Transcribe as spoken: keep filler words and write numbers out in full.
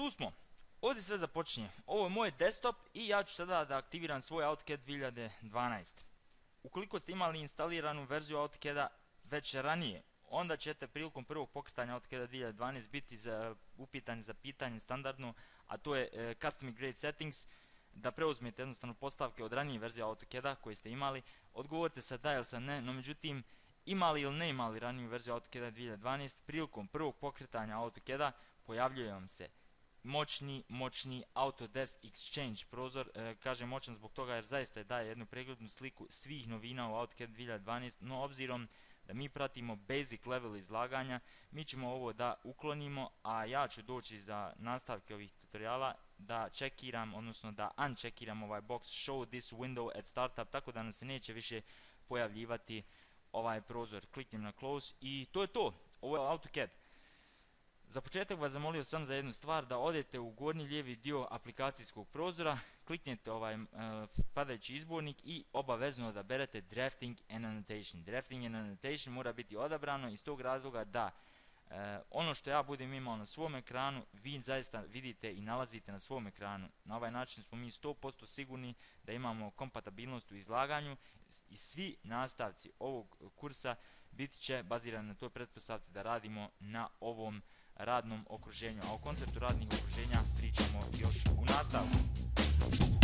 tu smo. Ovdje sve započinje. Ovo je moj desktop i ja ću sada da aktiviram svoj AutoCAD dvije hiljade dvanaest. Ukoliko ste imali instaliranu verziju AutoCAD-a već ranije, onda ćete prilikom prvog pokretanja AutoCAD dvije hiljade dvanaest biti za, upitani za pitanje standardno, a to je e, Custom Grade Settings, da preuzmete jednostavno postavke od ranije verzije AutoCAD-a koje ste imali. Odgovorite sa da ili sa ne, no međutim, imali ili ne imali raniju verziju AutoCAD dvije hiljade dvanaest, prilikom prvog pokretanja AutoCAD-a pojavljuje vam se moćni, moćni Autodesk Exchange prozor. E, kažem moćan zbog toga jer zaista daje jednu preglednu sliku svih novina u AutoCAD dvije hiljade dvanaest, no obzirom da mi pratimo basic level izlaganja, mi ćemo ovo da uklonimo, a ja ću doći za nastavke ovih tutoriala da čekiram, odnosno da unčekiram ovaj box show this window at startup, tako da nam se neće više pojavljivati ovaj prozor. Kliknem na close i to je to. Ovo je AutoCAD. Za početak vas zamolio sam za jednu stvar, da odete u gornji lijevi dio aplikacijskog prozora, kliknete ovaj uh, padajući izbornik i obavezno odaberete Drafting and Annotation. Drafting and Annotation mora biti odabrano iz tog razloga da uh, ono što ja budem imao na svom ekranu, vi zaista vidite i nalazite na svom ekranu. Na ovaj način smo mi sto posto sigurni da imamo kompatibilnost u izlaganju i svi nastavci ovog kursa bit će bazirani na toj pretpostavci da radimo na ovom radnom okruženju, a o konceptu radnih okruženja pričamo još u nastavku.